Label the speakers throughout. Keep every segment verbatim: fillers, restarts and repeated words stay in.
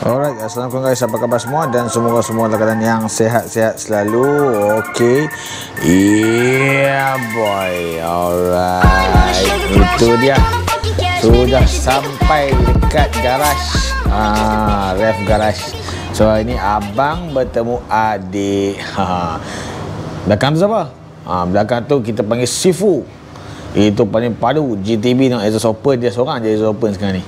Speaker 1: Alright, assalamualaikum guys, apa khabar semua dan semoga semua dalam keadaan yang sehat-sehat selalu. Okey. Yeah boy. Alright. Itu dia. Sudah sampai dekat garaj. Ah, ref garaj. So ini abang bertemu adik. Ha. Belakang tu siapa? Ah, belakang tu kita panggil Sifu. Itu paling padu G T B dengan exhaust open, dia seorang je exhaust open sekarang ni.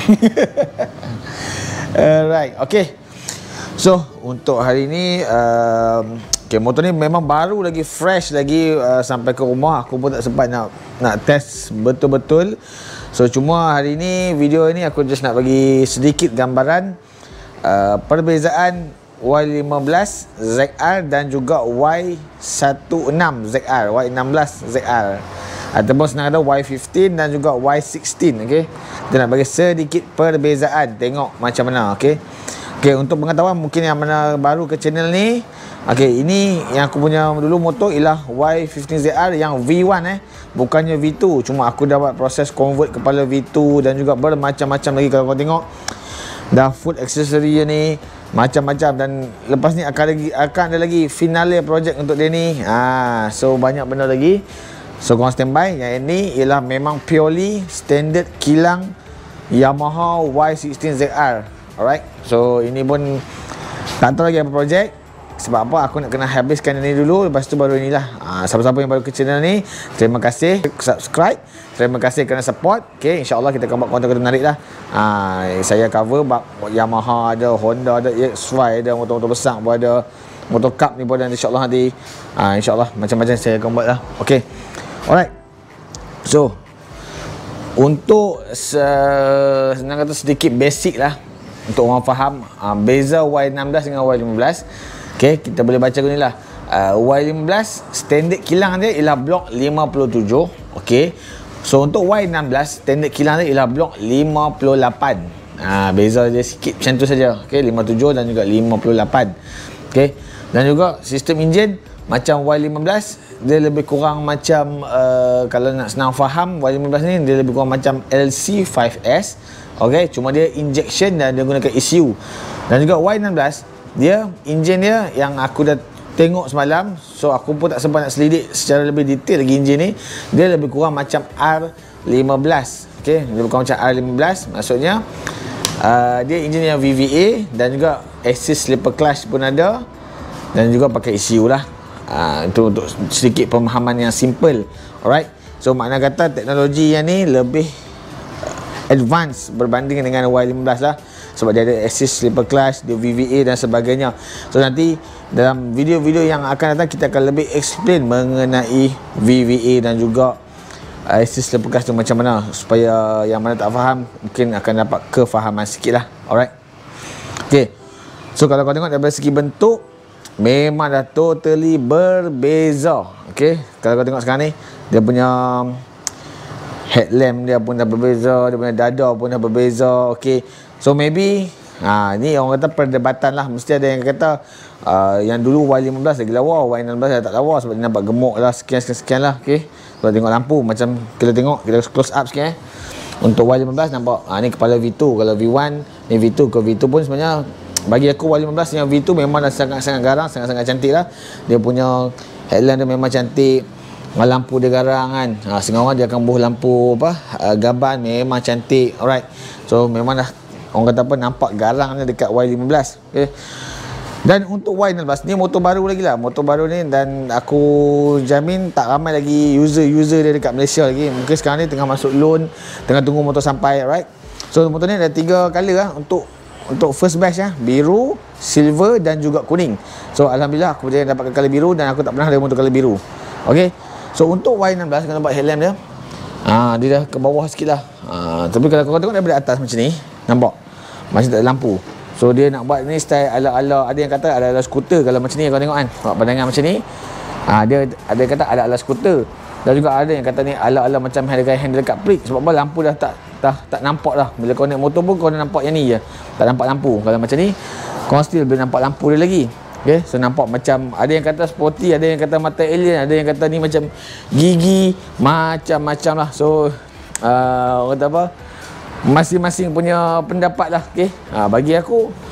Speaker 1: Alright, okay. So untuk hari ni um, okay, motor ni memang baru lagi, fresh lagi uh, sampai ke rumah. Aku pun tak sempat nak nak test betul-betul. So cuma hari ni, video ni aku just nak bagi sedikit gambaran uh, perbezaan Y lima belas Z R dan juga Y enam belas Z R, Y enam belas Z R, ataupun senang kata Y lima belas dan juga Y enam belas. okey. Kita nak bagi sedikit perbezaan, tengok macam mana, okey. Okey, untuk pengetahuan mungkin yang mana baru ke channel ni, okey, ini yang aku punya dulu motor ialah Y lima belas Z R yang V satu eh, bukannya V dua. Cuma aku dah buat proses convert kepada V dua dan juga bermacam-macam lagi. Kalau kau tengok dah full aksesori ni, macam-macam, dan lepas ni akan lagi akan ada lagi finale project untuk dia ni. Ha, so banyak benda lagi. So korang standby. Yang ini ialah memang purely standard kilang Yamaha Y enam belas Z R. Alright. So ini pun tak tahu lagi apa projek. Sebab apa, aku nak kena habiskan ini dulu, lepas tu baru inilah. ha, Siapa-siapa yang baru ke channel ni, terima kasih subscribe, terima kasih kerana support. Okay, InsyaAllah kita akan buat konten-konten menarik lah. ha, Saya cover bab Yamaha ada, Honda ada, E X Y ada, motor-motor besar pun ada, motor cup ni pun ada, insyaAllah nanti. ha, InsyaAllah macam-macam saya akan buat lah. Okay, alright. So untuk senang kata sedikit basic lah, untuk orang faham ha, beza Y enam belas dengan Y lima belas. Okay, kita boleh baca ni lah. uh, Y lima belas standard kilang dia ialah blok lima puluh tujuh. Okay, so untuk Y enam belas standard kilang dia ialah blok lima puluh lapan. ha, Beza dia sikit macam tu saja. Okay, lima puluh tujuh dan juga lima puluh lapan. Okay, dan juga sistem enjin macam Y lima belas, dia lebih kurang macam uh, kalau nak senang faham, Y lima belas ni dia lebih kurang macam L C lima S. Okay, cuma dia injection dan dia gunakan E C U. Dan juga Y enam belas, dia enjin dia yang aku dah tengok semalam, so aku pun tak sempat nak selidik secara lebih detail lagi enjin ni. Dia lebih kurang macam R lima belas. Okay, lebih kurang macam R lima belas. Maksudnya uh, dia enjin yang V V A dan juga assist slipper clutch pun ada, dan juga pakai E C U lah. uh, Itu untuk sedikit pemahaman yang simple. Alright, so makna kata teknologi yang ni lebih advance berbanding dengan Y lima belas lah, sebab dia ada assist slipper clutch, dia V V A dan sebagainya. So nanti dalam video-video yang akan datang kita akan lebih explain mengenai V V A dan juga assist slipper clutch tu macam mana, supaya yang mana tak faham mungkin akan dapat kefahaman sikit lah. Alright, okay. So kalau kau tengok dari segi bentuk, memang dah totally berbeza. Okay, kalau kau tengok sekarang ni, dia punya headlamp dia pun dah berbeza, dia punya dada pun dah berbeza. Okay, so maybe ha, ni orang kata perdebatan lah. Mesti ada yang kata uh, yang dulu Y lima belas lagi lawa, Y enam belas dah tak lawa sebab dia nampak gemuk lah, sekian-sekian lah. Okay, kalau tengok lampu, macam kita tengok, kita close up sikit eh. Untuk Y lima belas nampak, ha, ni kepala V dua. Kalau V satu ni V dua. Kalau V dua pun sebenarnya bagi aku Y lima belas yang V dua memang dah sangat-sangat garang, sangat-sangat cantik lah. Dia punya headlamp dia memang cantik, lampu dia garang kan. Ha, setengah orang dia akan buh lampu apa, uh, gaban memang cantik. Alright, so memang dah orang kata apa, nampak garangnya dekat Y lima belas. Okay. Dan untuk Y enam belas ni motor baru lagi lah, motor baru ni, dan aku jamin tak ramai lagi user-user dia dekat Malaysia lagi. Mungkin sekarang ni tengah masuk loan, tengah tunggu motor sampai. Alright, so motor ni ada tiga color lah untuk untuk first batch ya, biru, silver dan juga kuning. So alhamdulillah aku boleh dapatkan color biru, dan aku tak pernah ada motor color biru. Okay, so untuk Y enam belas, kau nampak headlamp dia, ha, dia dah ke bawah sikit lah. ha, Tapi kalau kau tengok daripada atas macam ni, nampak macam tak ada lampu. So dia nak buat ni style ala-ala, ada yang kata ala-ala skuter. Kalau macam ni kau tengok kan, nampak pandangan macam ni, ha, dia ada yang kata ala-ala skuter. Dan juga ada yang kata ni ala-ala macam handle handle dekat prik. Sebab apa, lampu dah tak dah tak nampak dah. Bila kau naik motor pun kau dah nampak yang ni je, tak nampak lampu. Kalau macam ni kau still boleh nampak lampu dia lagi. Okay, so nampak macam, ada yang kata sporty, ada yang kata mata alien, ada yang kata ni macam gigi, macam-macam lah. So uh, orang kata apa, masing-masing punya pendapat lah. Okay, ha, bagi aku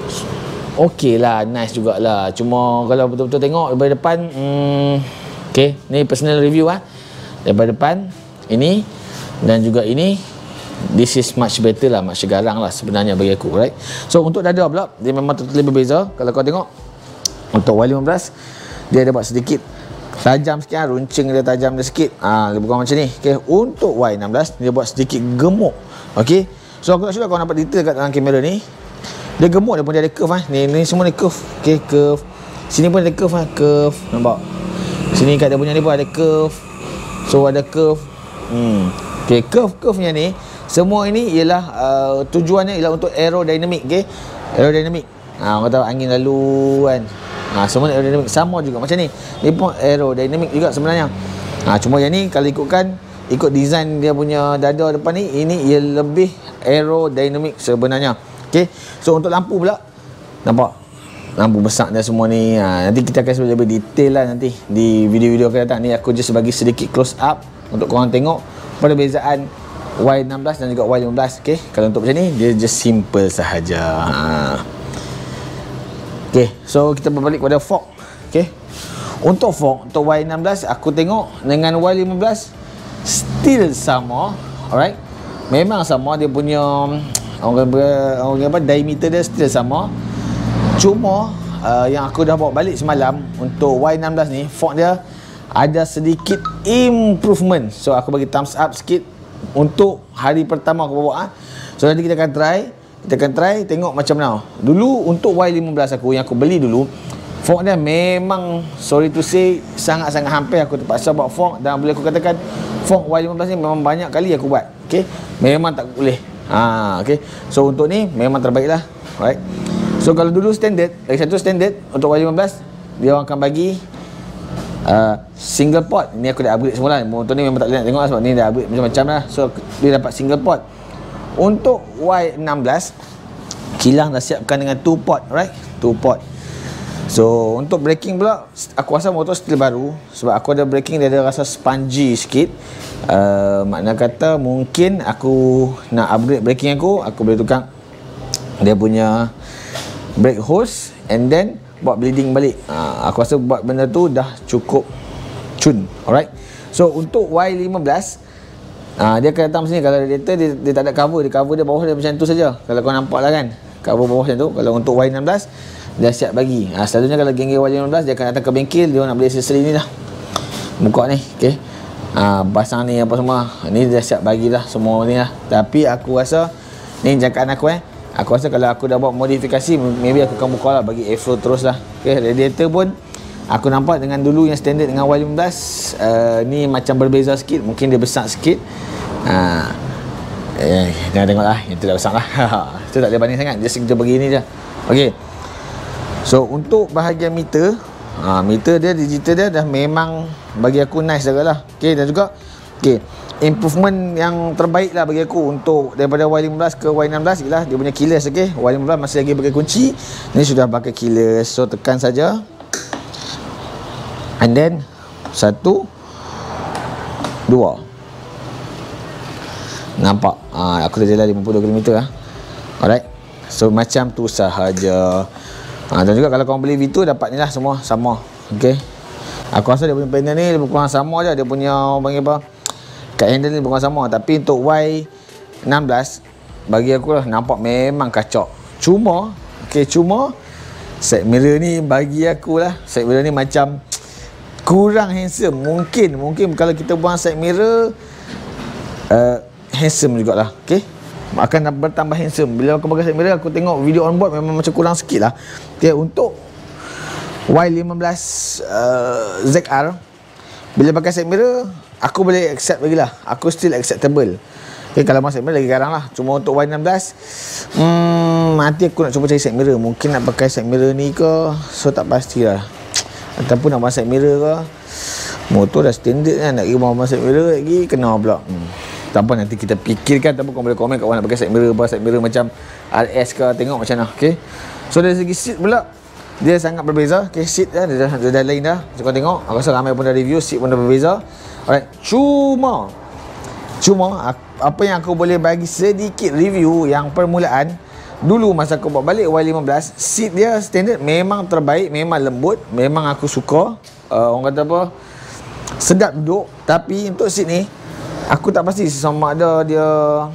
Speaker 1: okey lah, nice jugalah. Cuma kalau betul-betul tengok daripada depan, hmm, okey, ni personal review ah. Daripada depan ini dan juga ini, this is much better lah, much garang lah sebenarnya bagi aku, right? So untuk dada pula, dia memang totally berbeza. Kalau kau tengok untuk Y lima belas, dia ada buat sedikit tajam sikit lah, runcing dia tajam dia sikit, ah, lebih kurang macam ni. Okay. Untuk Y enam belas, dia buat sedikit gemuk. Okay. So aku tak sure kau nampak detail kat dalam kamera ni, dia gemuk, dia pun dia ada curve ah. Ni, ni semua ni curve. Okay, curve. Sini pun ada curve ah, curve. Nampak? Sini kat dia punya ni pun ada curve. So ada curve. Hmm. Okay, curve-curve nya ni, semua ini ialah uh, tujuannya ialah untuk aerodynamic. Okay, aerodynamic. Ha, orang tahu angin lalu kan. Ha, semua aerodynamic sama juga macam ni. Dia pun aerodynamic juga sebenarnya. Ha, cuma yang ni kalau ikutkan ikut design dia punya dada depan ni, ini ia lebih aerodynamic sebenarnya. Okay, so untuk lampu pula, nampak lampu besar dia semua ni. Ha, nanti kita akan lebih detail lah nanti di video-video akan datang. Ni aku just bagi sedikit close up untuk korang tengok perbezaan Y enam belas dan juga Y lima belas. Okay, kalau untuk macam ni, dia just simple sahaja. Ha. Okay, so kita berbalik kepada fork. Okay, untuk fork, untuk Y enam belas, aku tengok dengan Y lima belas still sama. Alright, memang sama. Dia punya orang orang apa, diameter dia still sama. Cuma uh, yang aku dah bawa balik semalam untuk Y enam belas ni, fork dia ada sedikit improvement. So aku bagi thumbs up sikit untuk hari pertama aku bawa. So nanti kita akan try, kita akan try tengok macam mana. Dulu untuk Y lima belas aku yang aku beli dulu, fork dia memang, sorry to say, sangat-sangat hampir aku terpaksa buat fork. Dan boleh aku katakan fork Y lima belas ni memang banyak kali aku buat. Okay, memang tak boleh. Ha, okay. So untuk ni memang terbaik lah. Alright. So kalau dulu standard, lagi satu standard untuk Y lima belas, dia orang akan bagi uh, single port. Ni aku dah upgrade semula. Motor ni memang tak boleh nak tengok lah, sebab ni dah upgrade macam-macam lah. So dia dapat single port. Untuk Y enam belas, kilang dah siapkan dengan two port. Right, two port. So untuk braking pula, aku rasa motor still baru, sebab aku ada braking dia ada rasa spongy sikit. uh, Makna kata mungkin aku nak upgrade braking aku, aku boleh tukar dia punya brake hose and then buat bleeding balik. ha, Aku rasa buat benda tu dah cukup cun. Alright. So untuk Y lima belas, ha, dia akan datang sini. Kalau radiator dia, dia tak ada cover, dia cover dia bawah dia macam tu saja. Kalau kau nampak lah kan, cover bawah macam tu. Kalau untuk Y enam belas, dia siap bagi. ha, Selalunya kalau geng-geng Y lima belas, dia akan datang ke bengkel, dia nak beli aksesori ni lah, muka ni. Okay, ha, pasang ni apa semua, ni dia siap bagilah semua ni lah. Tapi aku rasa, ni jangkaan aku eh, aku rasa kalau aku dah buat modifikasi, maybe aku akan buka lah, bagi airflow terus lah. Okay, radiator pun aku nampak dengan dulu yang standard dengan Y lima belas, uh, ni macam berbeza sikit. Mungkin dia besar sikit. ha, Eh, jangan tengok lah, yang tu dah besar lah. Itu tak boleh banding sangat, just kita bagi ni je. Okay, so untuk bahagian meter, ha, meter dia, digital dia dah memang bagi aku nice dah lah. Okay, dan juga okay, improvement yang terbaik lah bagi aku untuk daripada Y lima belas ke Y enam belas ialah dia punya keyless. Okay, Y lima belas masih lagi pakai kunci, ni sudah pakai keyless. So tekan saja, and then satu, dua, nampak? ha, Aku dah jalan lima puluh kilometer lah. Alright, so macam tu sahaja. ha, Dan juga kalau korang beli V two, dapat ni lah semua sama. Okay, aku rasa dia punya panel ni lebih kurang sama je. Dia punya panggil apa, kat handle ni lebih kurang sama. Tapi untuk Y enam belas, bagi aku lah nampak memang kacau. Cuma okay, cuma side mirror ni bagi aku lah, side mirror ni macam kurang handsome. Mungkin Mungkin kalau kita buang side mirror, uh, handsome jugalah. Okay, akan bertambah handsome. Bila aku pakai side mirror, aku tengok video on board memang macam kurang sikit lah. Okay, untuk Y lima belas uh, Z R, bila pakai side mirror, aku boleh accept lagi lah. Aku still acceptable. Okay, kalau masuk side mirror lagi garang lah. Cuma untuk Y enam belas, hmm, nanti aku nak cuba cari side mirror. Mungkin nak pakai side mirror ni ke, so tak pastilah. Ataupun nak buang side mirror ke, motor dah standard kan, nak pergi buang side mirror lagi kena pula. hmm. Tak apa, nanti kita fikirkan. Tak apa, korang boleh komen kat orang nak pakai side mirror apa, side mirror macam R S ke, tengok macam mana. Okay, so dari segi seat pula, dia sangat berbeza. Okay, seat dah, dia dah, dia dah lain dah. So korang tengok, aku rasa ramai pun dah review, seat pun dah berbeza. Alright, cuma Cuma apa yang aku boleh bagi sedikit review yang permulaan, dulu masa aku bawa balik Y lima belas, seat dia standard memang terbaik, memang lembut, memang aku suka. uh, Orang kata apa, sedap duduk. Tapi untuk seat ni aku tak pasti sama ada dia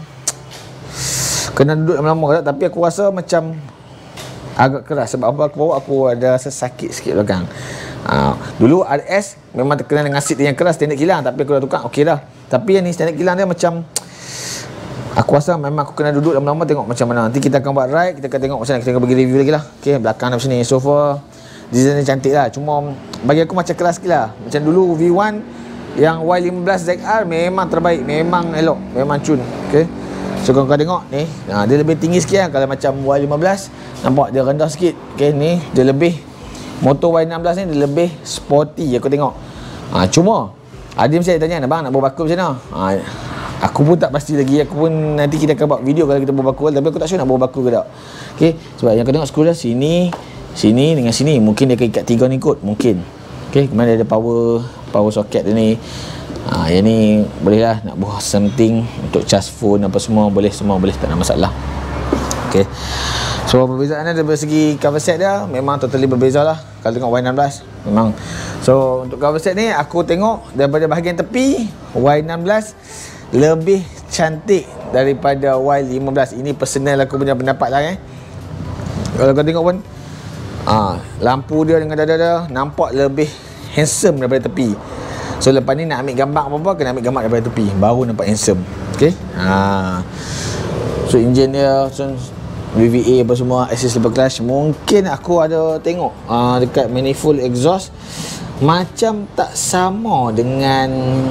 Speaker 1: kena duduk lama-lama tak. Tapi aku rasa macam agak keras. Sebab apa aku bawa, aku ada rasa sakit sikit belakang. uh, Dulu R S memang terkenal dengan seat yang keras, standard kilang. Tapi aku dah tukar, okey dah. Tapi yang ni standard kilang dia macam, aku rasa memang aku kena duduk lama-lama tengok macam mana. Nanti kita akan buat ride, kita akan tengok macam mana. Kita akan bagi review lagi lah. Okay, belakang dah macam ni. Sofa design dia cantik lah. Cuma bagi aku macam keras sikit lah. Macam dulu V one yang Y lima belas Z R memang terbaik, memang elok, memang cun. Okay, so kalau kau tengok ni, ha, dia lebih tinggi sikit lah. Kalau macam Y lima belas nampak dia rendah sikit. Okay, ni dia lebih, motor Y enam belas ni dia lebih sporty aku tengok. ha, Cuma Adim saya tanya, abang nak bawa bakul macam mana? ha, Aku pun tak pasti lagi. Aku pun nanti kita akan buat video kalau kita bawa bakul. Tapi aku tak sure nak bawa bakul ke tak. Okay, sebab yang kau tengok skru dia sini, sini dengan sini. Mungkin dia akan ikat tiga ni kot, mungkin. Okay, kemudian dia ada power Power socket dia ni. ha, Yang ni boleh lah nak buat something untuk charge phone apa semua. Boleh, semua boleh, tak ada masalah. Okay, so perbezaannya dari segi cover set dia memang totally berbeza lah. Kalau tengok Y enam belas memang. So untuk cover set ni aku tengok daripada bahagian tepi, Y enam belas lebih cantik daripada Y lima belas. Ini personal aku punya pendapat lah eh. Kalau kau tengok pun, ah, lampu dia dengan dada dia nampak lebih handsome daripada tepi. So lepas ni nak ambil gambar apa-apa, kena ambil gambar daripada tepi, baru nampak handsome. Okay, ah. So enjin dia, so V V A apa semua, assist level clutch. Mungkin aku ada tengok ah, dekat manifold exhaust macam tak sama dengan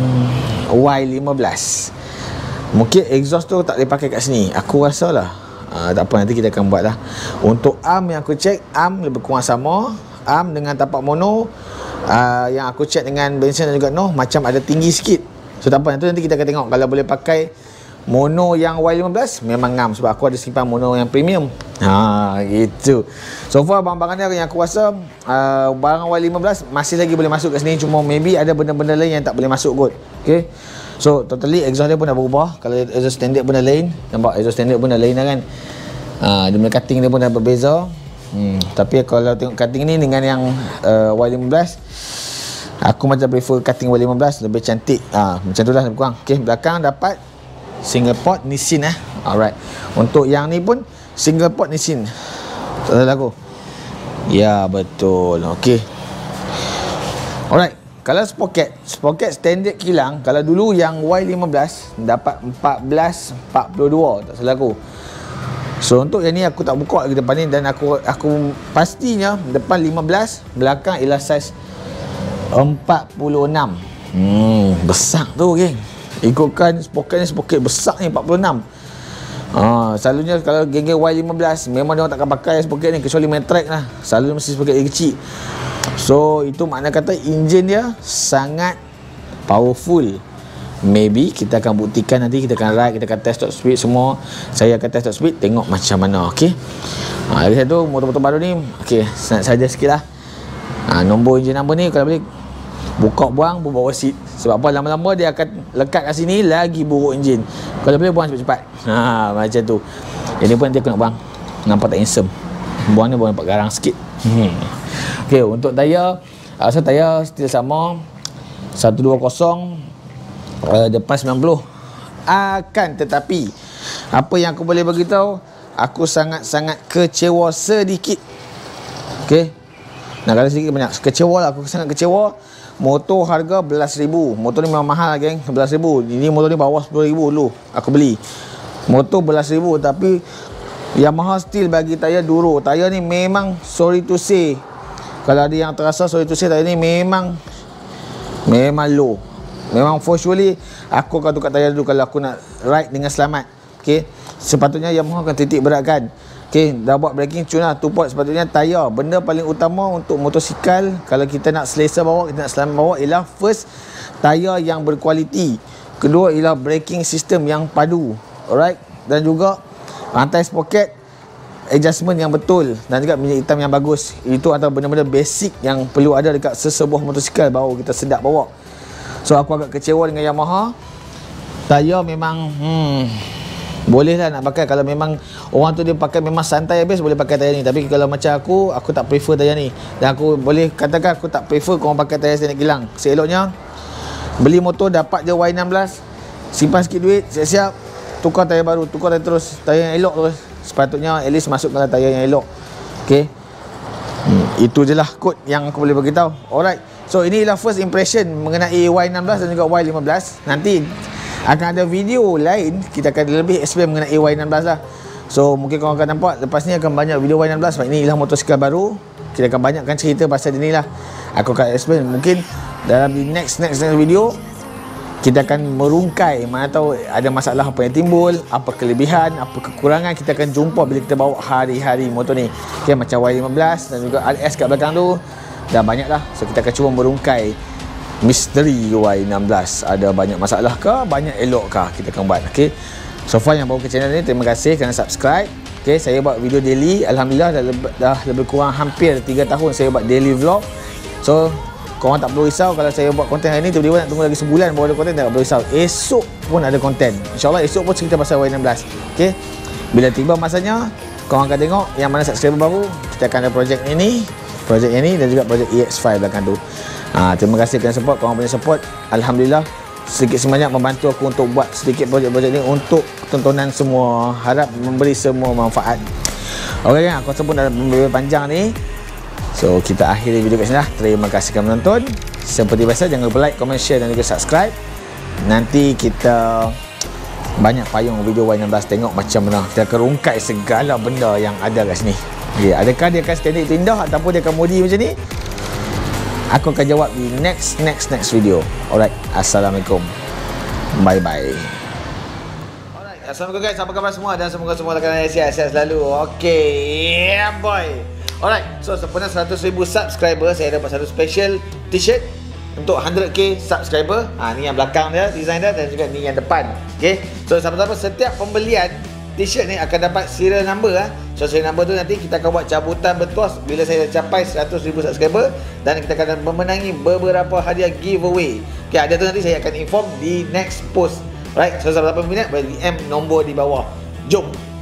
Speaker 1: Y lima belas. Mungkin exhaust tu tak boleh pakai kat sini, aku rasa lah. uh, Tak apa, nanti kita akan buat lah. Untuk arm yang aku check, arm lebih kurang sama. Arm dengan tapak mono, uh, yang aku check dengan bensin dan juga noh, macam ada tinggi sikit. So tak apa, nanti, nanti kita akan tengok. Kalau boleh pakai mono yang Y lima belas memang ngam, sebab aku ada simpan mono yang premium. Ha, gitu. So far barang-barang dia yang aku rasa uh, barang Y lima belas masih lagi boleh masuk kat sini. Cuma maybe ada benda-benda lain yang tak boleh masuk kot. Okay, so totally exhaust dia pun dah berubah. Kalau exhaust standard pun dah lain. Nampak exhaust standard pun dah lain dah kan. uh, Dia punya cutting dia pun dah berbeza. hmm, Tapi kalau tengok cutting ni dengan yang uh, Y lima belas, aku macam prefer cutting Y lima belas, lebih cantik. uh, Macam tu lah lebih kurang. Okay, belakang dapat single port Nissin eh. Alright. Untuk yang ni pun single port Nissin. Tak salah aku. Ya, betul. Okey. Alright. Kalau sprocket, sprocket standard kilang, kalau dulu yang Y lima belas dapat empat belas empat puluh dua, tak salah aku. So untuk yang ni aku tak buka lagi depan ni, dan aku aku pastinya depan lima belas, belakang ialah saiz empat puluh enam. Hmm, besar tu geng. Ikutkan sprocket ni, sprocket besar ni empat puluh enam. Ha, selalunya kalau geng-geng Y lima belas memang dia orang takkan pakai sprocket ni, kecuali main track lah. Selalu mesti sprocket dia kecil. So itu makna kata enjin dia sangat powerful. Maybe kita akan buktikan nanti, kita akan ride, kita akan test top speed semua. Saya akan test top speed, tengok macam mana. Okey. Ha, lagi satu motor-motor baru ni, okey, senang saja sikit lah. Ha, nombor enjin number ni kalau boleh buka buang, bawa seat. Sebab apa, lama-lama dia akan lekat kat sini, lagi buruk enjin. Kalau boleh buang cepat-cepat. Ha, macam tu. Jadi pun nanti aku nak buang, nampak tak handsome. Buang ni buang nampak garang sikit. hmm. Okey, untuk tayar, asal tayar still sama seratus dua puluh, uh, depan sembilan puluh. Akan tetapi apa yang aku boleh beritahu, aku sangat-sangat kecewa sedikit. Okey, nak kata sedikit banyak, kecewa lah. Aku sangat kecewa. Motor harga belas ribu. Motor ni memang mahal geng, belas ribu. Ini motor ni bawah sepuluh ribu dulu aku beli. Motor belas ribu, tapi Yamaha still bagi tayar Duro. Tayar ni memang, sorry to say, kalau ada yang terasa, sorry to say, tayar ni memang memang low. Memang for surely aku akan tukar tayar dulu kalau aku nak ride dengan selamat. Okay, sepatutnya Yamaha akan titik beratkan. Okay, dah buat braking cun lah, two port. Sepatutnya tayar, benda paling utama untuk motosikal, kalau kita nak selesa bawa, kita nak selamat bawa, ialah first, tayar yang berkualiti. Kedua ialah braking system yang padu. Alright. Dan juga rantai sprocket adjustment yang betul, dan juga minyak hitam yang bagus. Itu antara benda-benda basic yang perlu ada dekat sesebuah motosikal baru kita sedap bawa. So aku agak kecewa dengan Yamaha. Tayar memang hmm, Boleh lah nak pakai. Kalau memang orang tu dia pakai memang santai habis, boleh pakai tayar ni. Tapi kalau macam aku, aku tak prefer tayar ni. Dan aku boleh katakan aku tak prefer korang pakai tayar Stand Kilang. Seeloknya beli motor, dapat je Y enam belas, simpan sikit duit, siap-siap tukar tayar baru, tukar tayar terus, tayar yang elok terus. Sepatutnya at least masukkanlah tayar yang elok. Okay, hmm, itu je lah kod yang aku boleh beritahu. Alright, so inilah first impression mengenai Y enam belas dan juga Y lima belas. Nanti akan ada video lain, kita akan lebih explain mengenai Y enam belas lah. So mungkin korang akan nampak lepas ni akan banyak video Y enam belas sebab ini ialah motosikal baru. Kita akan banyakkan cerita pasal ini lah. Aku akan explain mungkin dalam di next next next video. Kita akan merungkai, mana tahu ada masalah apa yang timbul, apa kelebihan, apa kekurangan, kita akan jumpa bila kita bawa hari-hari motor ni. Okay, macam Y lima belas dan juga R S kat belakang tu dah banyak lah. So kita akan cuba merungkai misteri Y enam belas. Ada banyak masalah ke, banyak elok ke, kita akan buat. Okay, so far yang baru ke channel ni, terima kasih kerana subscribe. Okay, saya buat video daily. Alhamdulillah dah, lebih, dah lebih kurang hampir tiga tahun saya buat daily vlog. So korang tak perlu risau kalau saya buat konten hari ni tiba-tiba nak tunggu lagi sebulan baru ada konten, tak perlu risau. Esok pun ada konten. InsyaAllah esok pun cerita pasal Y enam belas. Okay, bila tiba masanya, korang akan tengok yang mana subscriber baru. Kita akan ada projek ini, projek ini dan juga projek E X lima belakang tu. ha, Terima kasih kerana support. Korang punya support Alhamdulillah sedikit sebanyak membantu aku untuk buat sedikit projek-projek ni untuk tontonan semua. Harap memberi semua manfaat. Ok kan, aku rasa pun dah lebih panjang ni. So kita akhiri video kat sini lah. Terima kasih kerana menonton. Seperti biasa, jangan lupa like, comment, share dan juga subscribe. Nanti kita banyak payung video Y enam belas, tengok macam mana kita akan rungkai segala benda yang ada kat sini. Okay, adakah dia akan standard itu indah ataupun dia akan modi macam ni? Aku akan jawab di next next next video. Alright, assalamualaikum, bye bye. Alright, assalamualaikum guys, apa khabar semua dan semoga semua rakan sihat-sihat selalu. Okay, yeah boy. Alright, so sempena seratus ribu subscriber, saya dapat satu special t-shirt untuk one hundred K subscriber. Ha, ni yang belakang dia, design dia, dan juga ni yang depan. Okay, so sama-sama setiap pembelian t-shirt ni akan dapat serial number. Ha. So serial number tu nanti kita akan buat cabutan bertuas bila saya dah capai seratus ribu subscriber. Dan kita akan memenangi beberapa hadiah giveaway. Okay, ada tu nanti saya akan inform di next post. Alright, so siapa-siapa minat boleh D M nombor di bawah. Jom!